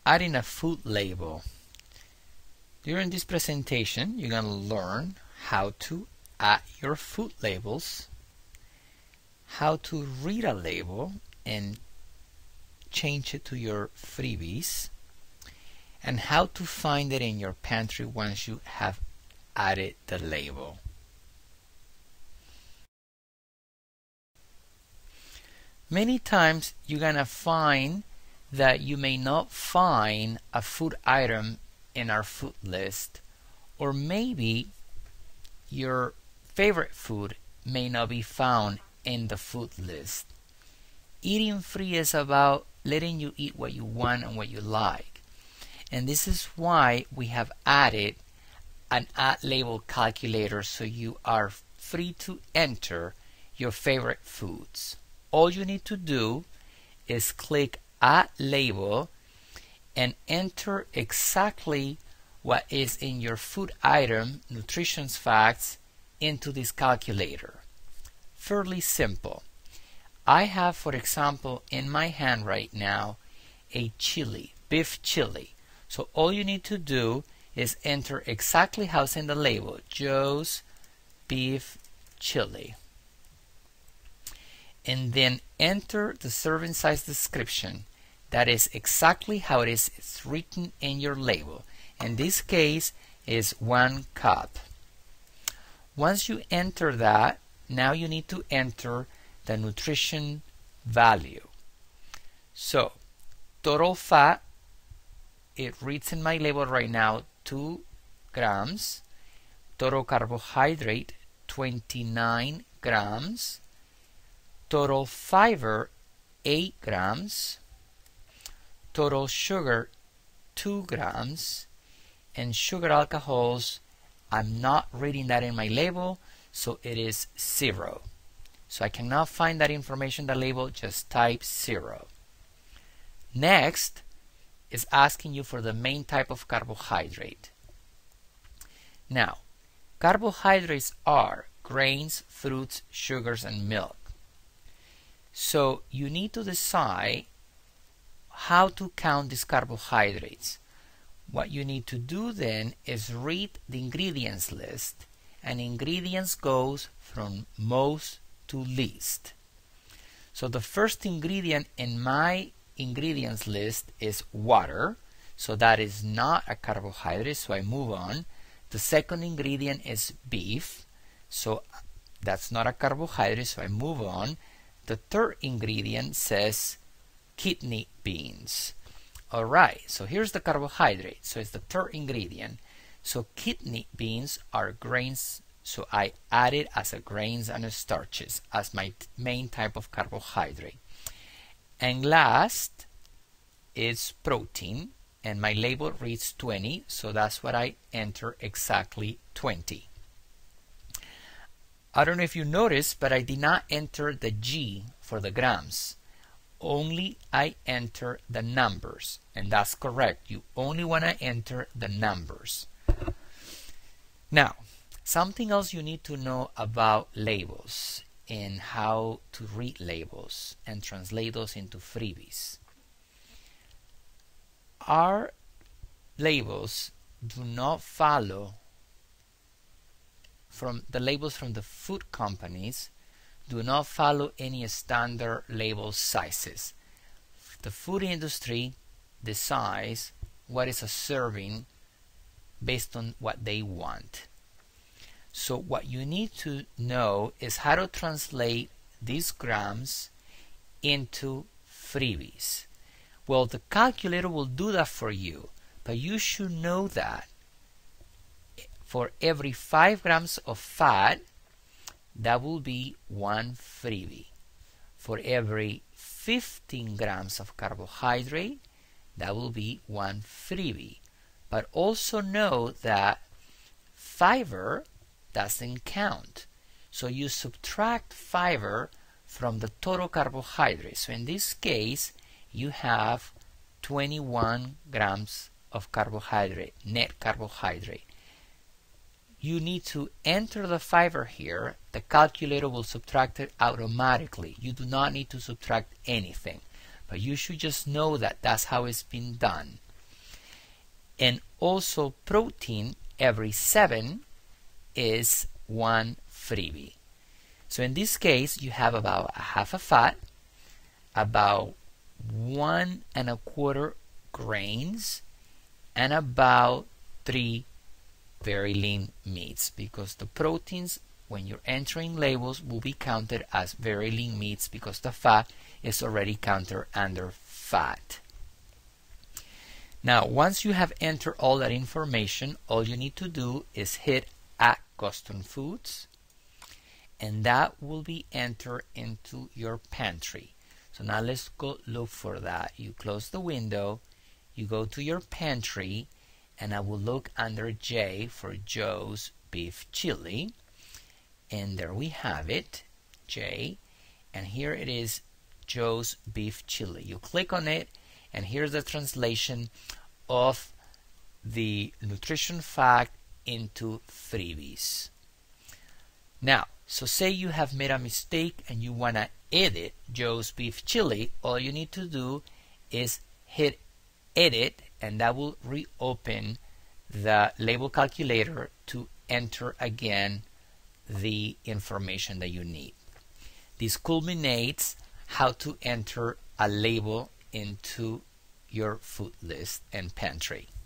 adding a food label. During this presentation, you're going to learn how to add your food labels, how to read a label and change it to your freebies, and how to find it in your pantry once you have added the label. Many times you're gonna find that you may not find a food item in our food list, or maybe your favorite food may not be found in the food list. Eating free is about letting you eat what you want and what you like. And this is why we have added an add label calculator, so you are free to enter your favorite foods. All you need to do is click add label and enter exactly what is in your food item, nutrition facts, into this calculator. Fairly simple. I have, for example, in my hand right now a chili, beef chili. So all you need to do is enter exactly how it's in the label, Joe's beef chili. And then enter the serving size description. That is exactly how it is. It's written in your label. In this case is 1 cup. Once you enter that, now you need to enter the nutrition value. So total fat, it reads in my label right now 2 grams. Total carbohydrate 29 grams. Total fiber 8 grams. Total sugar 2 grams. And sugar alcohols, I'm not reading that in my label, so it is 0. So I cannot find that information in the label, just type 0. Next is asking you for the main type of carbohydrate. Now, carbohydrates are grains, fruits, sugars, and milk. So you need to decide how to count these carbohydrates. What you need to do then is read the ingredients list, and ingredients goes from most to least. So the first ingredient in my ingredients list is water, so that is not a carbohydrate, so I move on. The second ingredient is beef, so that's not a carbohydrate, so I move on. The third ingredient says kidney beans. Alright, so here's the carbohydrate, so it's the third ingredient. So kidney beans are grains, so I add it as a grains and starches as my main type of carbohydrate. And last is protein, and my label reads 20, so that's what I enter, exactly 20. I don't know if you noticed, but I did not enter the G for the grams. Only I enter the numbers, and that's correct. You only want to enter the numbers. Now, something else you need to know about labels and how to read labels and translate those into freebies. Our labels do not follow from the labels from the food companies, do not follow any standard label sizes. The food industry decides what is a serving based on what they want. So what you need to know is how to translate these grams into freebies. Well, the calculator will do that for you, but you should know that for every 5 grams of fat, that will be 1 freebie. For every 15 grams of carbohydrate, that will be 1 freebie. But also know that fiber doesn't count. So you subtract fiber from the total carbohydrate. So in this case, you have 21 grams of carbohydrate, net carbohydrate. You need to enter the fiber here. The calculator will subtract it automatically. You do not need to subtract anything, but you should just know that that's how it's been done. And also protein every 7 is 1 freebie. So in this case, you have about a half a fat, about 1 1/4 grains, and about 3 very lean meats, because the proteins, when you're entering labels, will be counted as very lean meats because the fat is already counted under fat. Now, once you have entered all that information, all you need to do is hit Add Custom Foods, and that will be entered into your pantry. So now let's go look for that. You close the window, you go to your pantry, and I will look under J for Joe's Beef Chili, and there we have it, J, and here it is, Joe's Beef Chili. You click on it, and here's the translation of the nutrition fact into freebies. Now, so say you have made a mistake and you want to edit Joe's Beef Chili. All you need to do is hit Edit, and that will reopen the label calculator to enter again the information that you need. This culminates how to enter a label into your food list and pantry.